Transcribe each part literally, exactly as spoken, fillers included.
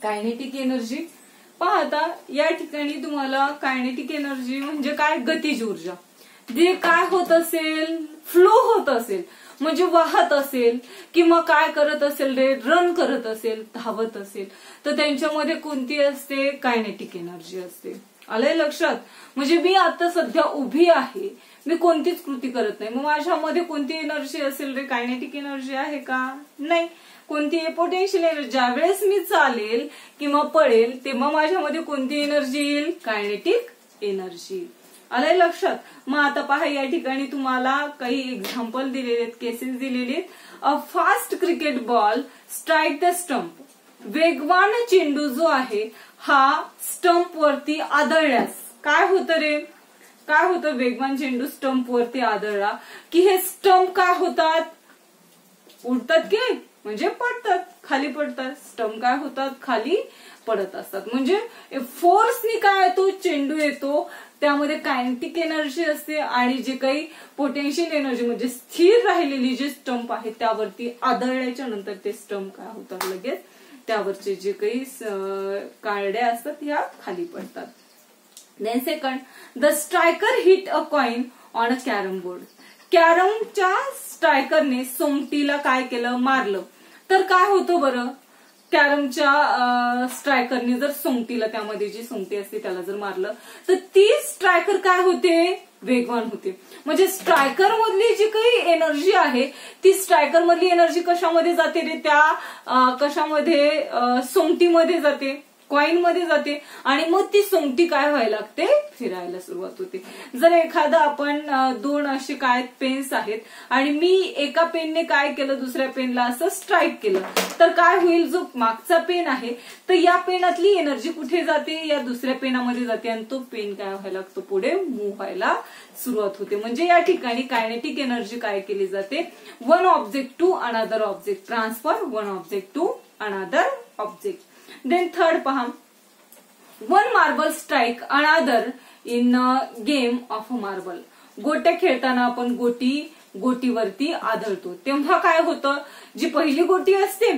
Kinetic energy पहा, आता या ठिकाणी तुम्हाला कायनेटिक एनर्जी म्हणजे काय, गतिज ऊर्जा, जे काय होत असेल, फ्लो होत असेल म्हणजे वाहत असेल किंवा काय करत असेल रे, रन करत असेल, धावत असेल, तर त्यांच्यामध्ये कोणती असते, कायनेटिक एनर्जी असते. आलंय लक्षात. म्हणजे मी आता सध्या उभी आहे, मी कोणतीच कृती करत नाही, मग माझ्यामध्ये कोणती एनर्जी असेल रे, कायनेटिक एनर्जी आहे का, नाही. कोणती पोटेन्शियल एनर्जी, ज्यावेळेस मी चालेल किंवा पळेल तेव्हा माझ्यामध्ये कोणती एनर्जी येईल, कायनेटिक एनर्जी. आलंय लक्षात. मग आता पहा, या ठिकाणी तुम्हाला काही एक्झाम्पल दिलेले आहेत, केसेस दिलेले आहेत. A fast cricket ball strike the stump. वेगवान चेंडू जो आहे हा स्टंप वरती आदळल्यास काय होतं रे, काय होतं, वेगवान चेंडू स्टंप वरती आदळला की हे स्टंप काय होतात, उडतात की म्हणजे पडतात, खाली पडतात. स्टंप काय होतात, खाली पडत असतात. म्हणजे फोर्सनी काय येतो, चेंडू येतो, त्यामध्ये कायनेटिक एनर्जी असते आणि जे काही पोटेन्शियल एनर्जी म्हणजे स्थिर राहिलेली जे स्टंप आहे त्यावरती आदळल्याच्या नंतर ते स्टंप काय होतात, लगेच त्यावरचे जे काही काड्या असतात ह्या खाली पडतात. Then second, the striker hit a coin on a carrom board. कॅरमच्या स्ट्रायकरने सोंगटीला काय केलं, मारलं, तर काय होतं बरं, कॅरमच्या स्ट्रायकरने जर सोंगटीला, त्यामध्ये जी सोंगटी असते त्याला जर मारलं तर ती स्ट्रायकर काय होते, वेगवान होते. म्हणजे स्ट्रायकर मधली जी काही एनर्जी आहे ती स्ट्रायकर मधली एनर्जी कशामध्ये जाते रे, त्या कशामध्ये, सोंगटीमध्ये जाते, कॉइन मध्ये जाते आणि मग ती सोंगटी काय व्हायला लागते, फिरायला सुरुवात होते. जर एखादा आपण दोन असे काय पेन्स आहेत आणि मी एका पेनने काय केलं, दुसऱ्या पेनला असं स्ट्राईक केलं, तर काय होईल, जो मागचा पेन आहे तर या पेनातली एनर्जी कुठे जाते, या दुसऱ्या पेनामध्ये जाते आणि तो पेन काय व्हायला लागतो, पुढे मूव्ह व्हायला सुरुवात होते. म्हणजे या ठिकाणी कायनेटिक एनर्जी काय केली जाते, one object to another object, transfer one object to another object. Then third पहा, one marble strike another in game of marble. गोट्या खेळताना आपण गोटी गोटीवरती आदळतो तेव्हा काय होतं, जी पहिली गोटी असते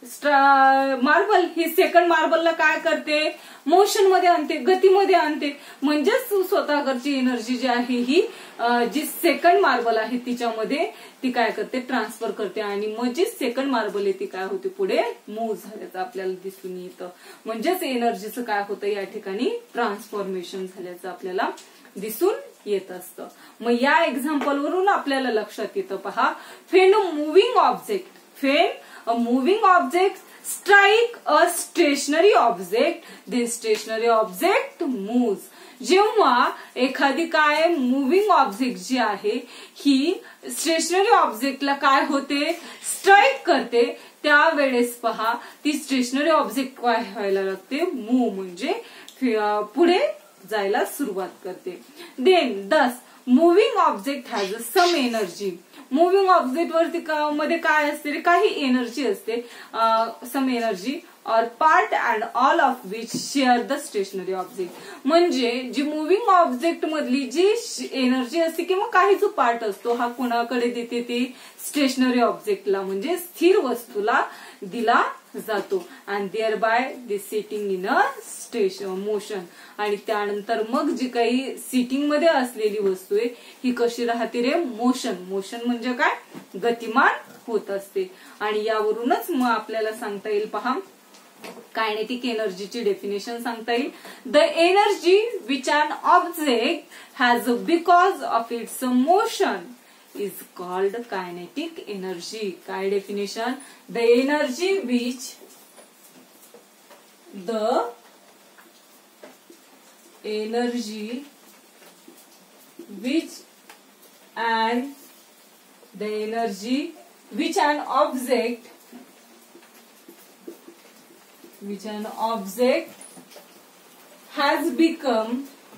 मार्बल ही सेकंड मार्बलला काय करते, मोशन मध्ये आणते, गतीमध्ये आणते. म्हणजेच स्वतःकडची एनर्जी जी आहे ही जी सेकंड मार्बल आहे तिच्यामध्ये ती काय करते, ट्रान्सफर करते आणि मग जी सेकंड मार्बल आहे ती काय होते, पुढे मूव्ह झाल्याचं आपल्याला दिसून येतं. म्हणजेच एनर्जीचं काय होतं, या ठिकाणी ट्रान्सफॉर्मेशन झाल्याचं आपल्याला दिसून येत असतं. मग या एक्झाम्पल वरून आपल्याला लक्षात येतं पहा, when a moving object, when a moving object strike a stationary object, the stationary object moves. जेव्हा एखादी काय मुव्हिंग ऑब्जेक्ट जी आहे ही स्टेशनरी ऑब्जेक्टला काय होते, स्ट्राईक करते, त्यावेळेस पहा ती स्टेशनरी ऑब्जेक्ट काय व्हायला लागते, मूव्ह म्हणजे पुढे जायला सुरुवात करते. Then this moving object has some energy. Moving object वरती मध्ये काय असते, काही एनर्जी असते, सम एनर्जी और part and all of which share the stationary object. म्हणजे जी मुव्हिंग ऑब्जेक्ट मधली जी एनर्जी असते किंवा काही जो पार्ट असतो हा कोणाकडे देते, ते स्टेशनरी ऑब्जेक्टला म्हणजे स्थिर वस्तूला दिला जातो. And thereby this sitting in a station motion. आणि त्यानंतर मग जी काही सिटिंग मध्ये असलेली वस्तू आहे ही कशी राहते रे, मोशन. मोशन म्हणजे काय, गतिमान होत असते. आणि यावरूनच मग आपल्याला सांगता येईल पहा, कायनेटिक एनर्जीची डेफिनेशन सांगता येईल. The energy which an object has because of its motion is called kinetic energy. काय definition, the energy which the energy which and the energy which an object which an object has become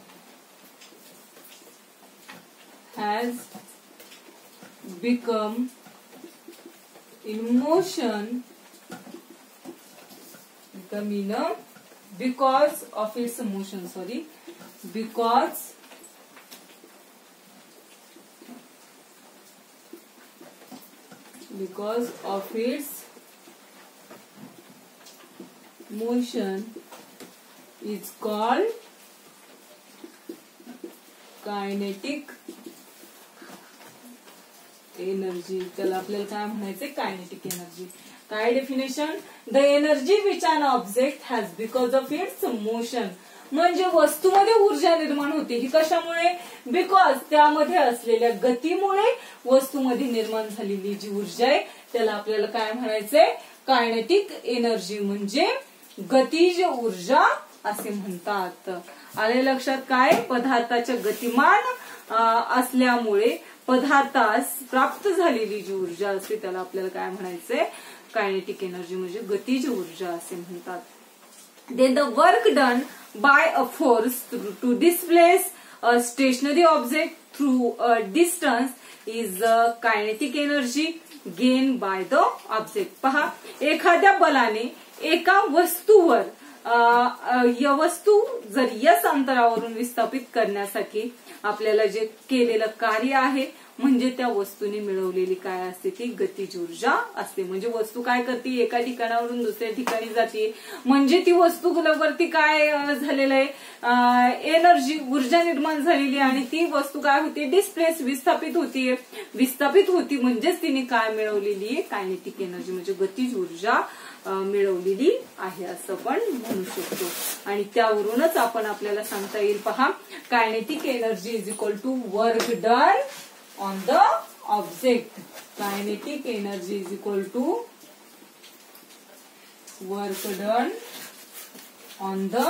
has become in motion become in a because of its motion sorry because because of its motion is called kinetic energy. त्याला आपल्याला काय म्हणायचे, kinetic energy. काय definition, the energy which an object has because of its motion. म्हणजे वस्तूमध्ये ऊर्जा निर्माण होते ही कशामुळे, बिकॉज त्यामध्ये असलेल्या गतीमुळे वस्तूमध्ये निर्माण झालेली जी ऊर्जा आहे त्याला आपल्याला काय म्हणायचंय, कायनेटिक एनर्जी म्हणजे गतीज ऊर्जा असे म्हणतात. आले लक्षात. काय, पदार्थाच्या गतिमान असल्यामुळे पदार्थास प्राप्त झालेली जी ऊर्जा असते त्याला आपल्याला काय म्हणायचंय, कायनेटिक एनर्जी म्हणजे गतीज ऊर्जा असे म्हणतात. Then the work done by a force to, to displace a stationary object through a distance is a kinetic energy gained by the object. पहा, एखाद्या बलाने एका वस्तूवर या वस्तू जर यस अंतरावरून विस्थापित करण्यासाठी आपल्याला जे केलेलं कार्य आहे म्हणजे त्या वस्तूने मिळवलेली काय असते ती गतीज ऊर्जा असते. म्हणजे वस्तू काय करते, एका ठिकाणावरून दुसऱ्या ठिकाणी जाते म्हणजे ती वस्तूवरती काय झालेलं आहे, एनर्जी ऊर्जा निर्माण झालेली आणि ती वस्तू काय होते, डिस्प्लेस विस्थापित होतीये. विस्थापित होती म्हणजेच तिने काय मिळवलेली आहे, कायनेटिक एनर्जी म्हणजे गतीज ऊर्जा मिळवलेली आहे असं पण म्हणू शकतो. आणि त्यावरूनच आपण आपल्याला सांगता येईल, पहा, kinetic energy is equal to work done on the object. Kinetic energy is equal to work done on the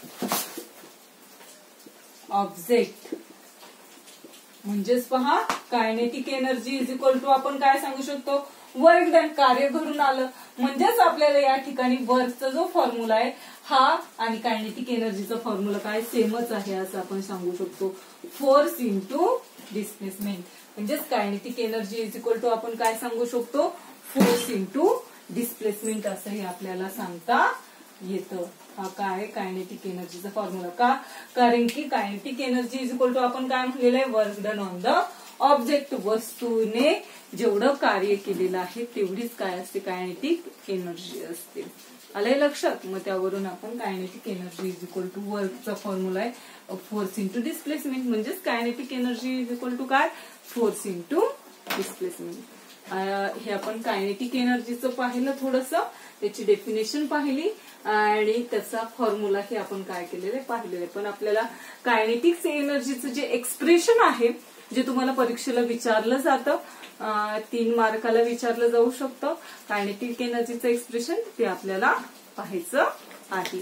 object. म्हणजेच पहा, kinetic energy is equal to आपण काय सांगू शकतो, वर्क डन, कार्य घडून आलं. म्हणजेच आपल्याला या ठिकाणी वर्कचा जो फॉर्म्युला आहे हा आणि कायनेटिक एनर्जीचा फॉर्म्युला काय सेमच आहे असं आपण सांगू शकतो. Force into displacement. म्हणजेच kinetic energy is equal to आपण काय सांगू शकतो, फोर्स इंटू डिस्प्लेसमेंट असंही आपल्याला सांगता येतं. हा काय कायनेटिक एनर्जीचा फॉर्म्युला. का, कारण की kinetic energy is equal to आपण काय म्हणलेलं आहे, work done on the object. वस्तूने जेवढं कार्य केलेलं आहे तेवढीच काय असते, कायनेटिक एनर्जी असते. आलंय लक्षात. मग त्यावरून आपण kinetic energy is equal to वर्कचा फॉर्म्युला आहे फोर्स इंटू डिस्प्लेसमेंट. म्हणजेच kinetic energy is equal to काय, फोर्स इंटू डिस्प्लेसमेंट. हे आपण कायनेटिक एनर्जीचं पाहिलं, थोडस त्याची डेफिनेशन पाहिली आणि त्याचा फॉर्म्युला हे आपण काय केलेलं पाहिलेलं आहे. पण आपल्याला कायनेटिक एनर्जीचं जे एक्सप्रेशन आहे जे तुम्हाला परीक्षेला विचारलं जातं, तीन मार्काला विचारलं जाऊ शकतं, कायनेटिक एनर्जीचं एक्सप्रेशन ते आपल्याला पाहायचं आहे.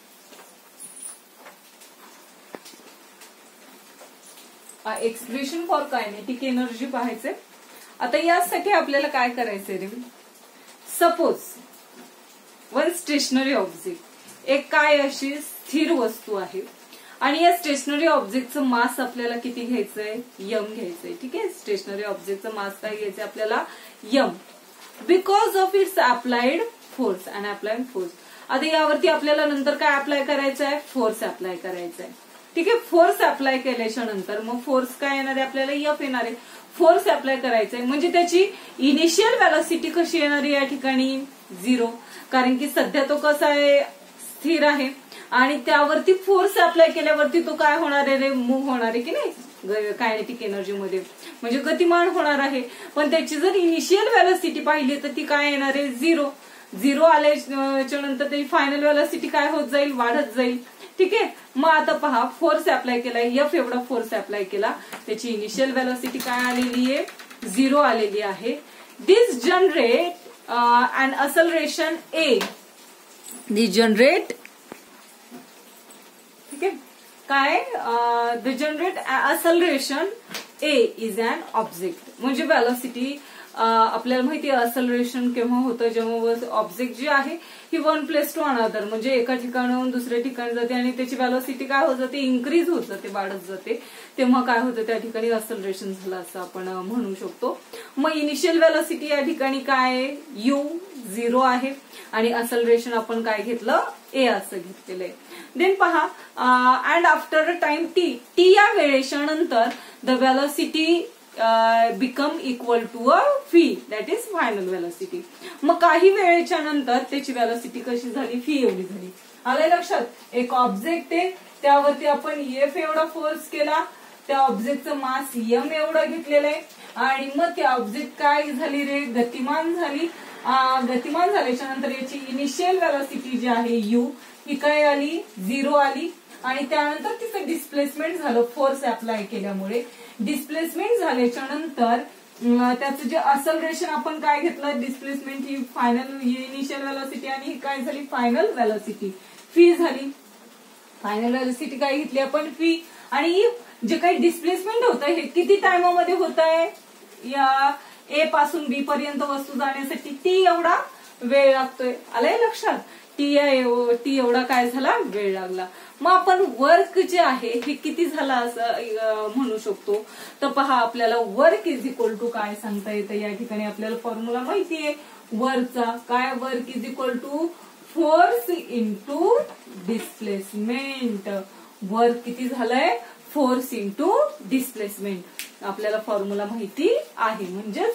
एक्सप्रेशन फॉर कायनेटिक एनर्जी पाहायचंय. आता यासाठी आपल्याला काय करायचंय रे, सपोज वन स्टेशनरी ऑब्जेक्ट, एक काय अशी स्थिर वस्तू आहे आणि या स्टेशनरी ऑब्जेक्टचं मास आपल्याला किती घ्यायचंय, यम घ्यायचंय. ठीक आहे, स्टेशनरी ऑब्जेक्टचं मास काय घ्यायचंय आपल्याला, m. Because of its applied force and applied force. आता यावरती आपल्याला नंतर काय अप्लाय करायचं आहे, फोर्स अप्लाय करायचा आहे. ठीक आहे, फोर्स अप्लाय केल्याच्या नंतर मग फोर्स काय येणार आहे आपल्याला, यफ येणार आहे. फोर्स अप्लाय करायचा आहे म्हणजे त्याची इनिशियल व्हेलॉसिटी कशी येणार आहे या ठिकाणी, झिरो. कारण की सध्या तो कसा आहे, स्थिर आहे आणि त्यावरती फोर्स अप्लाय केल्यावरती तो काय होणार आहे रे, मूव्ह होणार आहे की नाही कायनेटिक एनर्जी मध्ये, म्हणजे गतिमान होणार आहे. पण त्याची जर इनिशियल व्हेलॉसिटी पाहिली तर ती काय येणार आहे, झिरो. झिरो आल्याच्या नंतर त्याची फायनल व्हेलॉसिटी काय होत जाईल, वाढत जाईल. ठीक आहे, मग आता पहा, फोर्स अप्लाय केला, एफ एवढा फोर्स अप्लाय केला, त्याची इनिशियल व्हेलॉसिटी काय आलेली आहे, झिरो आलेली आहे. This generate an acceleration A, this generate, ठीक आहे, काय, the generate acceleration A is an object. म्हणजे व्हेलॉसिटी आपल्याला माहिती आहे असलरेशन केव्हा होतं, जेव्हा ऑब्जेक्ट जी आहे ही वन प्लेस टू अनदर, म्हणजे एका ठिकाणाहून दुसऱ्या ठिकाणी जाते आणि त्याची व्हेलॉसिटी काय होत जाते, इन्क्रीज होत जाते, वाढत जाते. तेव्हा काय होतं, त्या ठिकाणी असलरेशन झालं असं आपण म्हणू शकतो. मग इनिशियल व्हेलॉसिटी या ठिकाणी काय, यू झिरो आहे आणि असलरेशन आपण काय घेतलं, ए असं घेतलेलं आहे. देन पहा, and after a time T, T या वेळेच्या नंतर the velocity become equal to a V, that is final velocity. मग काही वेळेच्या नंतर त्याची व्हेलॉसिटी कशी झाली, व्ही एवढी झाली. आलंय लक्षात. एक ऑब्जेक्ट आहे, त्यावरती आपण एफ एवढा फोर्स केला, त्या ऑब्जेक्टचं मास एम एवढं घेतलेलं आहे आणि मग त्या ऑब्जेक्ट काय झाली रे, गतिमान झाली. गतिमान झाल्याच्या नंतर याची इनिशियल व्हेलॉसिटी जी आहे यू ही काय आली, झिरो आली आणि त्यानंतर तिचं डिस्प्लेसमेंट झालं फोर्स अप्लाय केल्यामुळे. डिस्प्लेसमेंट झाल्याच्या नंतर त्याचं जे असलरेशन आपण काय घेतलं, डिस्प्लेसमेंट ही फायनल इनिशियल व्हेलॉसिटी आणि ही काय झाली फायनल व्हेलॉसिटी, फी झाली. फायनल व्हेलॉसिटी काय घेतली आपण, फी. आणि जे काही डिस्प्लेसमेंट होत आहे हे किती टाइममध्ये होत आहे, या ए पासून बी पर्यंत वस्तू जाण्यासाठी टी एवढा वेळ लागतोय. आलंय लक्षात. टी टी एवढा काय झाला, वेळ लागला. मग आपण वर्क जे आहे हे किती झाला असं म्हणू शकतो. तर पहा, आपल्याला वर्क इज इक्वल टू काय सांगता येतं, या ठिकाणी आपल्याला फॉर्म्युला माहितीये वर्कचा. काय, work is equal to force into displacement. Work किती झालंय, फोर्स इंटू डिस्प्लेसमेंट. आपल्याला फॉर्म्युला माहिती आहे. म्हणजेच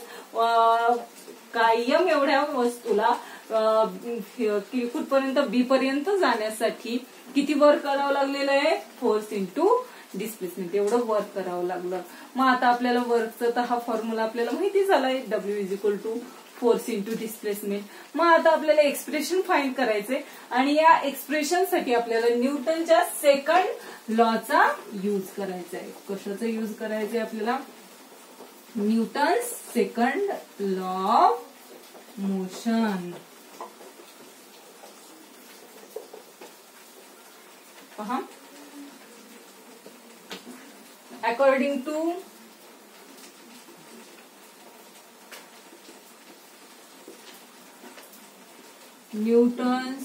कायम एवढ्या वस्तूला कुठपर्यंत बी पर्यंत जाण्यासाठी किती वर्क करावं लागलेलं आहे, फोर्स इंटू डिस्प्लेसमेंट एवढं वर्क करावं लागलं. मग आता आपल्याला वर्कचा तर हा फॉर्म्युला आपल्याला माहिती झालाय, W is equal to force into displacement. मग आता आपल्याला एक्सप्रेशन फाइंड करायचंय आणि या एक्सप्रेशन साठी आपल्याला न्यूटनच्या सेकंड लॉचा यूज करायचा आहे. कशाचा यूज करायचंय आपल्याला, Newton's second law of motion. पहा, according to Newton's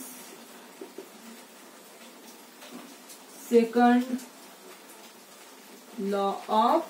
second law of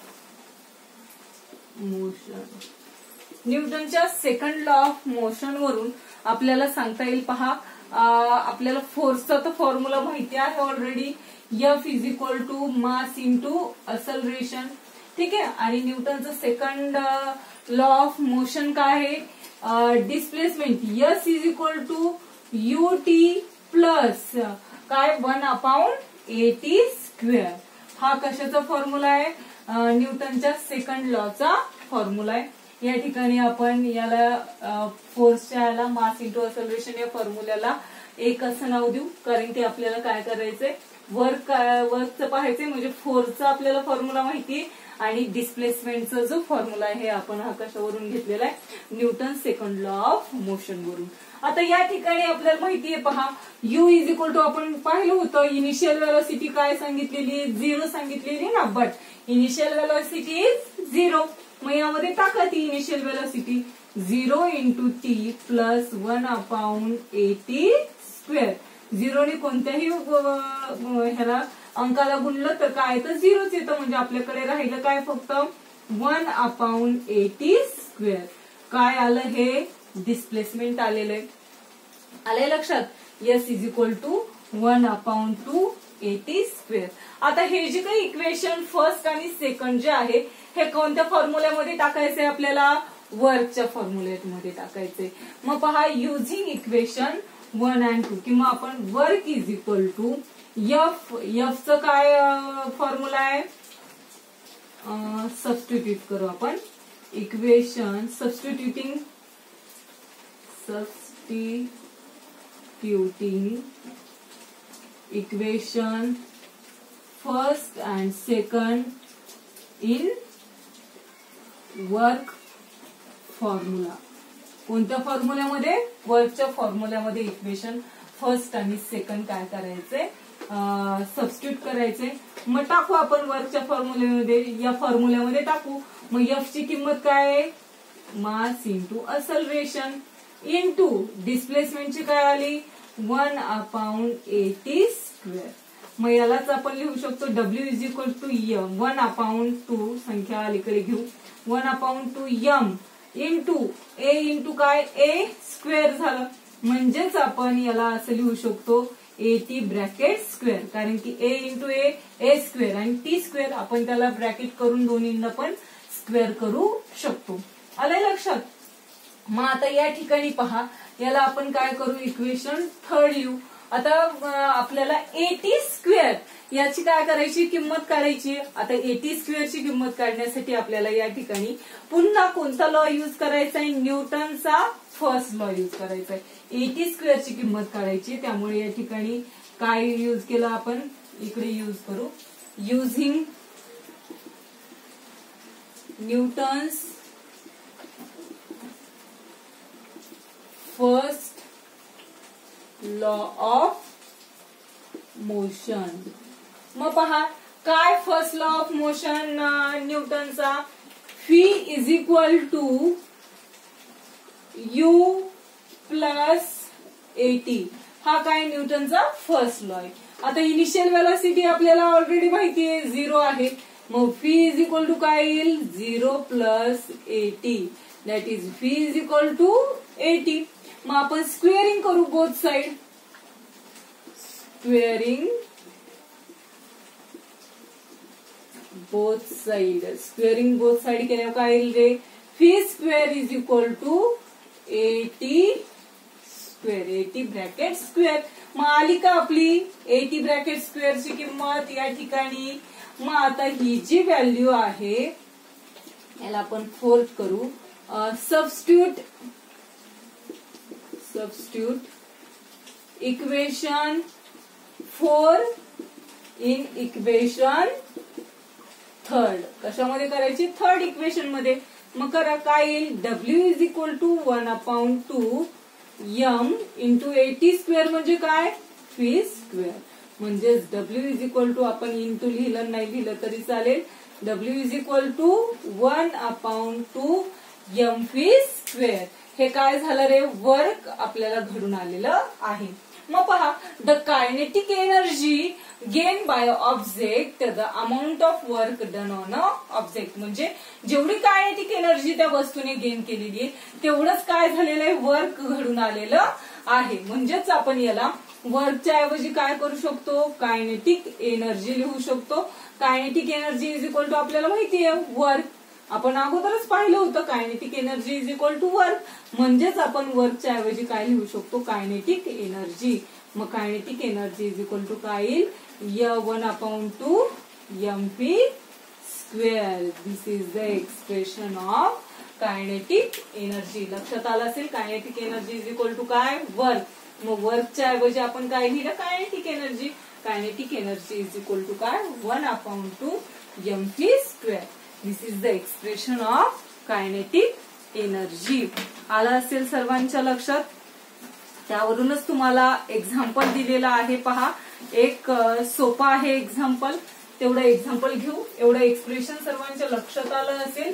motion. न्यूटनच्या सेकंड लॉ ऑफ मोशन वरून आपल्याला सांगता येईल. पहा, आपल्याला फोर्सचा तर फॉर्म्युला माहिती आहे already, F is equal to mass into acceleration. ठीक आहे. आणि न्यूटनचं सेकंड लॉ ऑफ मोशन काय आहे, displacement. S is equal to U T plus काय, one upon A T square. हा कशाचा फॉर्म्युला आहे, न्यूटनच्या सेकंड लॉचा फॉर्म्युला आहे. या ठिकाणी आपण याला फोर्सच्या याला मास इंटू असलरेशन या फॉर्म्युल्याला एक असं नाव देऊ, कारण की आपल्याला काय करायचंय, वर्क वर्कचं पाहायचंय. म्हणजे फोर्सचा आपल्याला फॉर्म्युला माहितीये आणि डिस्प्लेसमेंटचा जो फॉर्म्युला आहे हे आपण हा कशावरून घेतलेला आहे, Newton second law of motion वरून. आता या ठिकाणी आपल्याला माहितीये, पहा, यू इज इक्वल टू आपण पाहिलं होतं, इनिशियल व्हेलॉसिटी काय सांगितलेली, झिरो सांगितलेली ना, but initial velocity is zero. मग यामध्ये टाका ती initial velocity, zero into T plus one upon A T square. झिरोने कोणत्याही ह्याला अंकाला गुणलं तर काय तर झिरोच येतं. म्हणजे आपल्याकडे राहिलं काय, फक्त one upon A T square. काय आलं, हे डिस्प्लेसमेंट आलेलं आहे. आलंय लक्षात. S is equal to one upon two A T square. आता हे जे काही इक्वेशन फर्स्ट आणि सेकंड जे आहे हे कोणत्या फॉर्म्युल्यामध्ये टाकायचंय आपल्याला, वर्कच्या फॉर्म्युल्यामध्ये टाकायचंय. मग पहा, using equation one and two किंवा आपण work is equal to F. एफचं काय फॉर्म्युला आहे, सबस्टिट्यूट करू आपण equation, substituting substituting equation first and second in work formula. कोणत्या फॉर्म्युल्यामध्ये, वर्कच्या फॉर्म्युल्यामध्ये इक्वेशन फर्स्ट आणि सेकंड काय करायचंय, सबस्टिट्यूट करायचंय. मग टाकू आपण वर्कच्या फॉर्म्युल्यामध्ये, या फॉर्म्युल्यामध्ये टाकू. मग एफ ची किंमत काय आहे, मास इंटू असलरेशन इंटू डिस्प्लेसमेंटची काय आली, one upon A T square. मग यालाच आपण लिहू शकतो W is equal to M, one upon two संख्या अलीकडे घेऊ, one upon two M into A into काय, ए स्क्वेअर झालं. म्हणजेच आपण याला असं लिहू शकतो ए टी ब्रॅकेट स्क्वेअर, कारण की A into A A square आणि टी स्क्वेअर आपण त्याला ब्रॅकेट करून दोन्हींना पण स्क्वेअर करू शकतो. आलंय लक्षात. मग आता या ठिकाणी पहा, याला आपण काय करू, इक्वेशन थर्ड लिहू. आता आपल्याला एटी स्क्वेअर याची काय करायची, किंमत काढायची. आता एटी स्क्वेअरची किंमत काढण्यासाठी आपल्याला या ठिकाणी पुन्हा कोणता लॉ यूज करायचा आहे, न्यूटनचा फर्स्ट लॉ यूज करायचा आहे. एटी स्क्वेअरची किंमत काढायची, त्यामुळे या ठिकाणी काय यूज केलं आपण, इकडे यूज करू, using Newton's first law of motion. मग पहा काय फर्स्ट लॉ ऑफ मोशन न्यूटनचा, V is equal to U plus A T. हा काय न्यूटनचा फर्स्ट लॉ आहे. आता इनिशियल वेलोसिटी आपल्याला ऑलरेडी माहिती आहे, झिरो आहे. मग फी इज इक्वल टू काय येईल, zero plus A T, that is V is equal to A T. मग आपण स्क्वेअरिंग करू both side, squaring both side, squaring both side केल्यावर काय येईल रे, V square is equal to A T square, A T bracket square. मग आली का आपली एटी ब्रॅकेट स्क्वेअरची किंमत या ठिकाणी. मग आता ही जी व्हॅल्यू आहे याला आपण फोर्थ करू, substitute substitute equation four in equation third. कशामध्ये करायची, थर्ड इक्वेशन मध्ये. मग करा काय येईल, W is equal to one upon two M into A T square म्हणजे काय, फी स्क्वेअर. म्हणजेच डब्ल्यू इज इक्वल टू, आपण इंटू लिहिलं नाही लिहिलं तरी चालेल, W is equal to one upon two M V square. हे काय झालं रे, वर्क आपल्याला घडून आलेलं आहे. मग पहा, the kinetic energy gain by object the amount of work done on a object. म्हणजे जेवढी कायनेटिक एनर्जी त्या वस्तूने गेन केलेली आहे तेवढंच काय झालेलं आहे, वर्क घडून आलेलं आहे. म्हणजेच आपण याला वर्कच्या ऐवजी काय करू शकतो, कायनेटिक एनर्जी लिहू शकतो. Kinetic energy is equal to आपल्याला माहिती आहे वर्क, आपण अगोदरच पाहिलं होतं, kinetic energy is equal to work. म्हणजेच आपण वर्कच्या ऐवजी काय लिहू शकतो, कायनेटिक एनर्जी. मग kinetic energy is equal to काय येईल, य one upon two m p square. This is the expression of kinetic energy. लक्षात आलं असेल, kinetic energy is equal to काय, वर्क. मग वर्कच्या ऐवजी आपण काय लिहिलं, kinetic energy. Kinetic energy is equal to काय, one upon two m p square. This is the expression of kinetic energy. आला असेल सर्वांच्या लक्षात. त्यावरूनच तुम्हाला एक्झाम्पल दिलेला आहे. पहा, एक सोपा आहे एक्झाम्पल, तेवढं एक्झाम्पल घेऊ. एवढं एक्सप्रेशन सर्वांच्या लक्षात आलं असेल,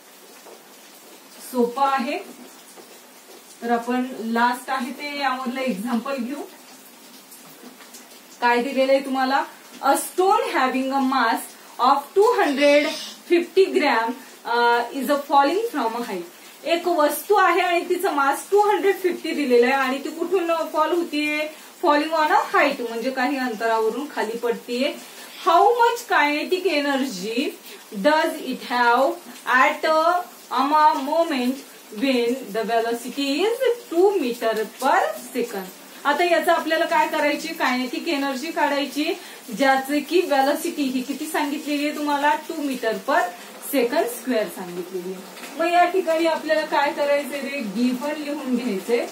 सोपं आहे. तर आपण लास्ट आहे ते यामधलं एक्झाम्पल घेऊ. काय दिलेलं आहे तुम्हाला, a stone having a mass of two hundred fifty gram is a falling from a height. एक वस्तू आहे आणि तिचं मास टू हंड्रेड फिफ्टी दिलेलं आहे आणि ती कुठून फॉल होतीये, फॉलिंग ऑन अ हाईट, म्हणजे काही अंतरावरून खाली पडतीये. How much kinetic energy does it have at a moment when the velocity is two metre per second. आता याचं आपल्याला काय करायची, कायनेटिक एनर्जी काढायची, ज्याचे की वेलोसिटी ही किती सांगितलेली आहे तुम्हाला, two metre per second square सांगितलेली आहे. मग या ठिकाणी आपल्याला काय करायचंय रे, गिव्हन लिहून घ्यायचंय.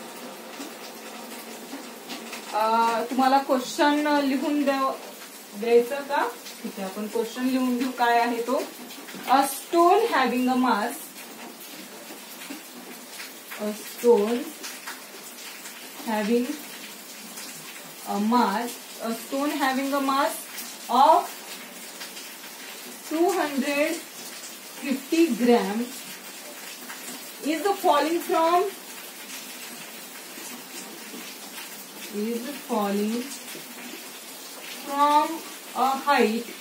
तुम्हाला क्वेश्चन लिहून द्यायचं का, ठीक आहे, आपण क्वेश्चन लिहून घेऊ. काय आहे तो, a stone having a mass, a stone having a mass, a stone having a mass of two hundred fifty grams is falling from is falling from a height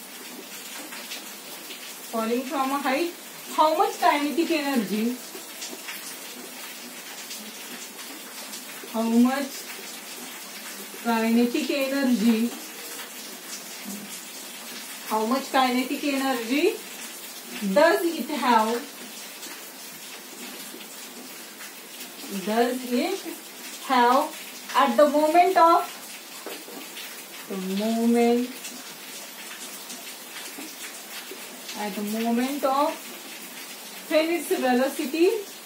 falling from a height. How much kinetic energy? How much kinetic energy? How much kinetic energy does it have does it have at the moment of the moment at the moment of when its velocity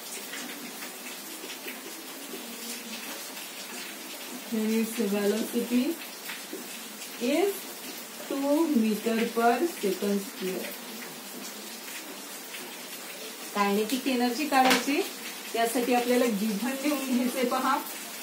when its velocity is two meter per second square. Kinetic energy काढायची, त्यासाठी आपल्याला given लिहून घ्यायचंय. पहा,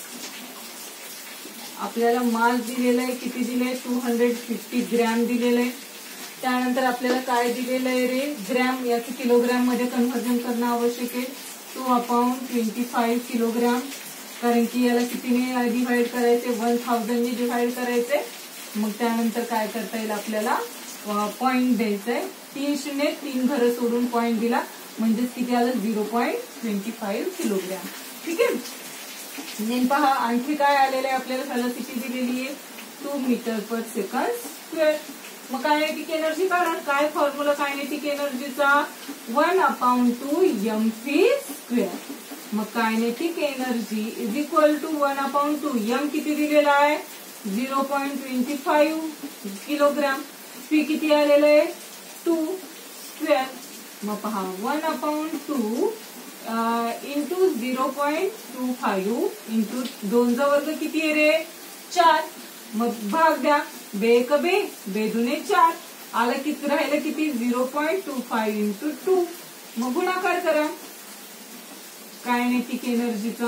आपल्याला मास दिलेलं आहे, किती दिलंय, टू हंड्रेड फिफ्टी ग्रॅम दिलेलं आहे. त्यानंतर आपल्याला काय दिलेलं आहे रे, ग्रॅम, याचं किलोग्रॅम मध्ये कन्व्हर्जन करणं आवश्यक आहे. Two upon twenty five kilogram, कारण की याला कितीने डिव्हाइड करायचे, वन थाउजंडने डिव्हाइड करायचे. मग त्यानंतर काय करता येईल, आपल्याला पॉइंट द्यायचंय. तीन शून्य तीन घरं सोडून पॉइंट दिला, म्हणजेच किती आलं, zero point twenty five kilogram. ठीक आहे. नेम पहा, आणखी काय आलेलं आहे, आपल्याला व्हेलॉसिटी दिलेली आहे two metre per second square. मग कायनेटिक एनर्जी काढा. काय फॉर्म्युला कायनेटिक एनर्जीचा, one upon two m v square. मग kinetic energy is equal to one upon two, m किती दिलेला आहे, zero point twenty five kilogram. P किती आलेलं आहे, टू स्क्वेअर. मग पहा, one upon two into zero point two five into दोनचा वर्ग किती आहे रे, चार. मग भाग द्या, बे एक बे, बे दुने चार, आला किती, राहिलं किती, zero point two five into two. मग गुणाकार करा कायनेटिक एनर्जीचा.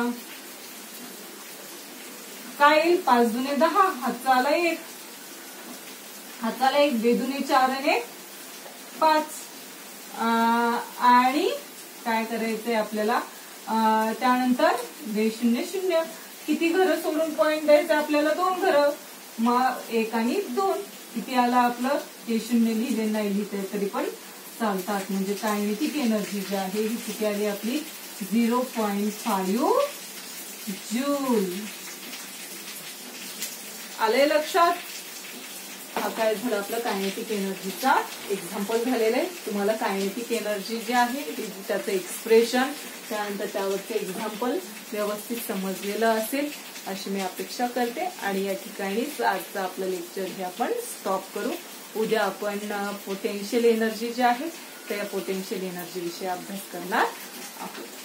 काय येईल, पाच दुने दहा, हातचा आला एक, हातचा आला एक, बेदुने चार आणि एक पाच. आणि काय करायचंय आपल्याला, त्यानंतर बे शून्य शून्य, किती घरं सोडून पॉइंट द्यायचं आपल्याला, दोन घरं. मग एक आणि दोन, किती आला आपलं, ते शून्य लिहिले नाही लिहिते तरी पण चालतात. म्हणजे कायनेटिक एनर्जी जी आहे ही किती आली आपली, झिरो पॉईंट फाईव्ह जूल. आलंय लक्षात. हा काय झालं, आपलं कायनेटिक एनर्जीचा एक्झाम्पल झालेलं आहे. तुम्हाला कायनेटिक एनर्जी जी आहे त्याचं एक्सप्रेशन, त्यानंतर त्यावरचे एक्झाम्पल व्यवस्थित समजलेलं असेल अशी मी अपेक्षा करते. आणि या ठिकाणीच आजचं आपलं लेक्चर हे आपण स्टॉप करू. उद्या आपण पोटेन्शियल एनर्जी जी आहे त्या पोटेन्शियल एनर्जी विषयी अभ्यास करणार आहोत.